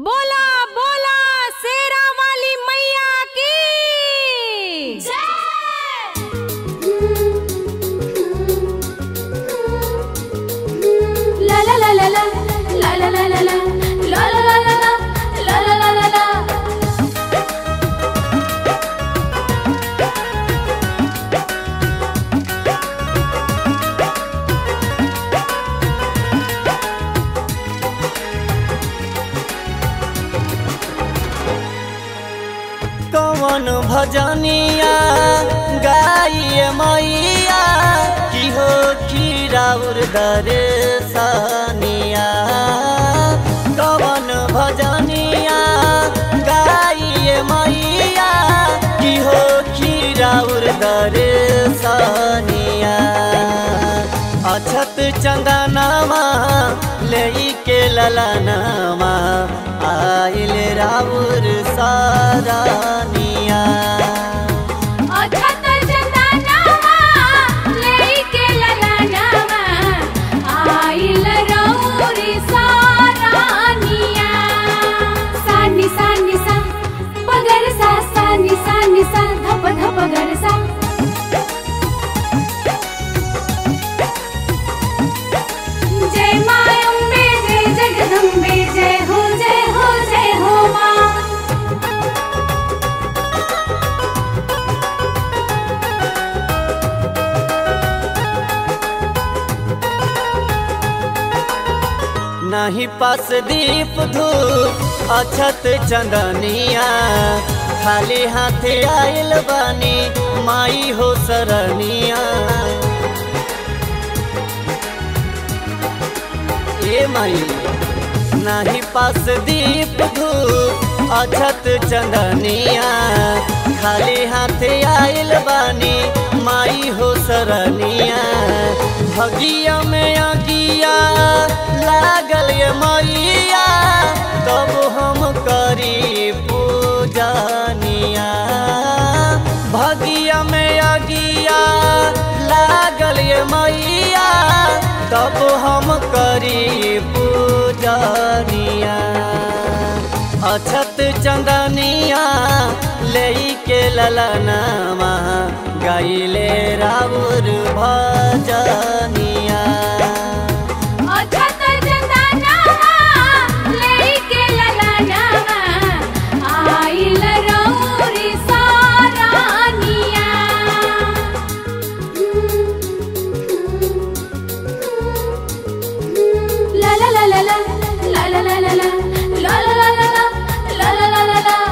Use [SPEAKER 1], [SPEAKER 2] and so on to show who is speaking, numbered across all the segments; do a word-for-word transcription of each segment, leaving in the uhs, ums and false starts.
[SPEAKER 1] बोला बोला शेरा वाली मैया की
[SPEAKER 2] ला ला ला ला ला ला ला ला ला ला ला ला ला ला ला ला ला ला ला।
[SPEAKER 3] कौन भजनिया गाइए मैया की हो खीराउर दर्शनिया। कौन भजनिया गाइए मैया की हो खीराउर दर्शनिया। अछत चंदनमा ले के ललनमा आइल राउर सारानिया।
[SPEAKER 2] अछत चंदनमा लेके ललनमा आइल राउर सारानिया। सानी सानी सा पगर सा सानी सानी सा धप धप गर सा। जय मां अम्बे जय जगदम्बे जय हो जय हो जय हो मां।
[SPEAKER 3] नहीं पास दीप धूप अछत चंदनिया। खाली हाथ आइल बानी माई हो सरनिया। ए माई नहीं पास दीप धूप अछत चंदनिया। खाली हाथ आइल बानी माई हो सरनिया। भगिया में अगिया लागल ये मैया तब हम करी पूजनिया। भगिया में अगिया लागल ये मैया तब हम करी पूजनिया। अछत चंदनिया ले के ललनमा गाइले राउर भजनिया।
[SPEAKER 2] अछत चंदनमा लेके ललनमा आइल राउर सारानिया। ला ला ला ला ला ला ला ला ला ला ला ला ला ला ला ला ला ला ला।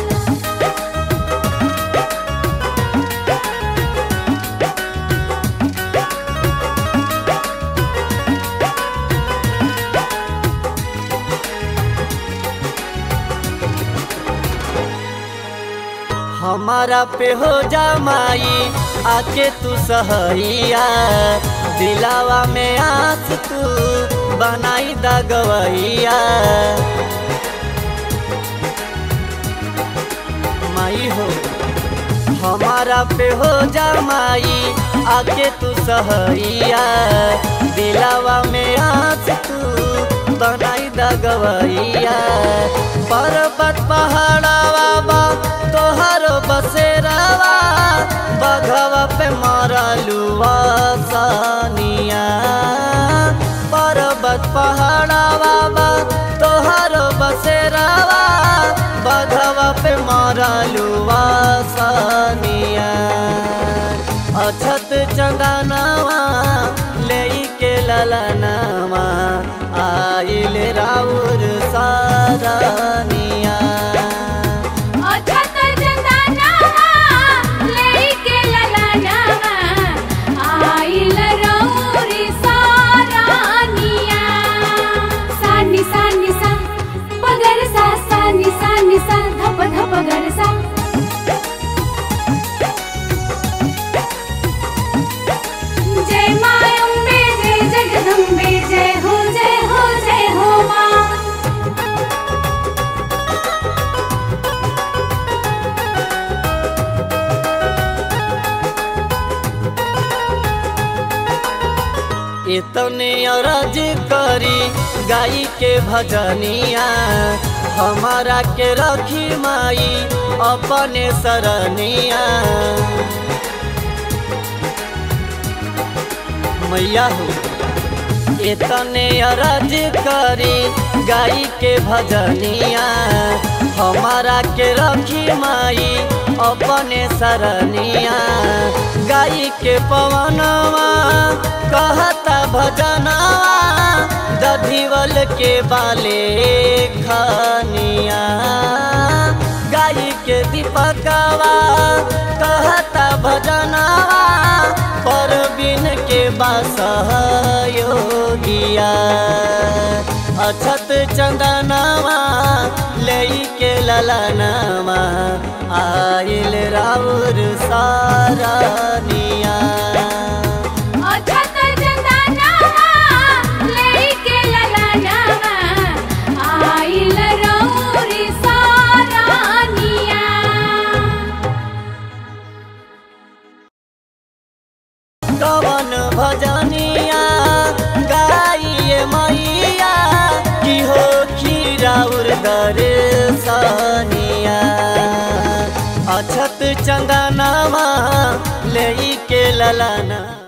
[SPEAKER 3] हमारा पे हो जा माई आके तू सहैया। दिलावा में आस तू बनाई दा गवैया। माई हो हमारा पे हो जा माई आके तू सहैया। दिलावा में आस तू बनाई दा गवैया। पर्वत पहाड़ावा बा तोहरो बसेरावा बघवा पे मरलुआ सानिया। पर्वत पहाड़ावा बा तोहरो बसेरावा बघवा पे मरलुआ सानिया। अछत चंदनवा ले के ललनमा आइल राउर सारानिया।
[SPEAKER 2] अछत चंदनमा लेके ललनमा आइल राउर सारानिया। सानी सानी सा पगर सा सानी सानी सा धप धप गर सा। जय मां अम्बे जय जगदम्बे जय हो जय हो जय हो मां।
[SPEAKER 3] इतने अरज करी गाई के भजनिया। हमारा के रखी माई अपने सरनिया। मैया हो इतने अरज करी गाई के भजनिया, हमारा के रखी माई अपने सरनिया। गाई के पवनवा कहता भजनवा, दधिवल के बाले खनिया। गाई के दीपकवा कहता भजनवा, परवीन के बासयोगिया। अछत चंदनवा ले के ललनवा, आइल राउर सारनिया।
[SPEAKER 2] अछत चंदनवा लेके ललनवा, आइल राउर सारनिया।
[SPEAKER 3] कवन भजनिया गाइए मैया, की हो खीराउर दर्शनिया। अछत चंदनवा ले के ललना।